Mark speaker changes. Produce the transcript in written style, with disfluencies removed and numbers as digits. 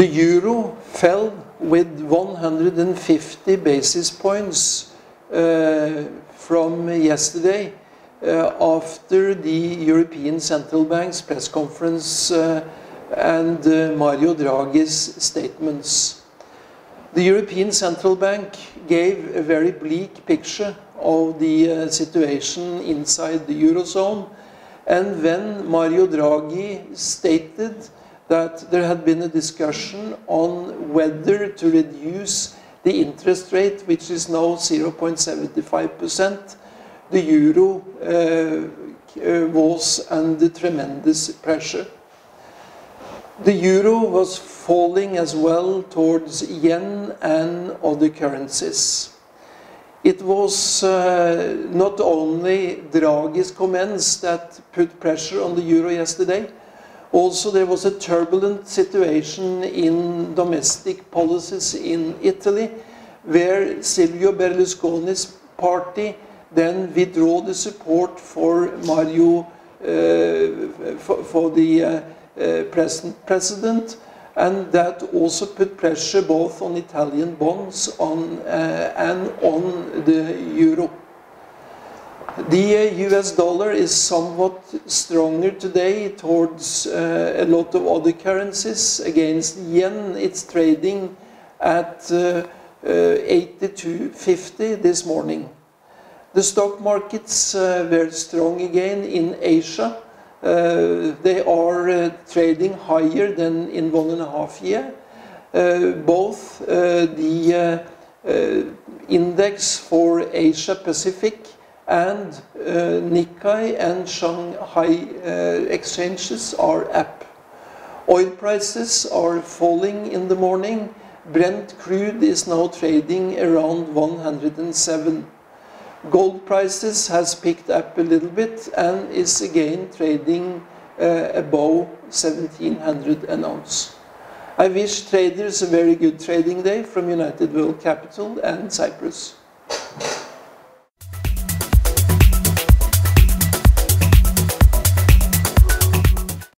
Speaker 1: The euro fell with 150 basis points from yesterday after the European Central Bank's press conference and Mario Draghi's statements. The European Central Bank gave a very bleak picture of the situation inside the Eurozone, and when Mario Draghi stated that there had been a discussion on whether to reduce the interest rate, which is now 0.75%, the euro was under tremendous pressure. The euro was falling as well towards yen and other currencies. It was not only Draghi's comments that put pressure on the euro yesterday. Also, there was a turbulent situation in domestic policies in Italy, where Silvio Berlusconi's party then withdrew the support for Mario, for the present president, and that also put pressure both on Italian bonds and on the euro. The US dollar is somewhat stronger today towards a lot of other currencies. Against yen, it's trading at 82.50 this morning. The stock markets were strong again in Asia. They are trading higher than in 1.5 years. Both the index for Asia Pacific and Nikkei and Shanghai exchanges are up. Oil prices are falling in the morning. Brent crude is now trading around 107. Gold prices has picked up a little bit and is again trading above 1,700 an ounce. I wish traders a very good trading day from United World Capital and Cyprus.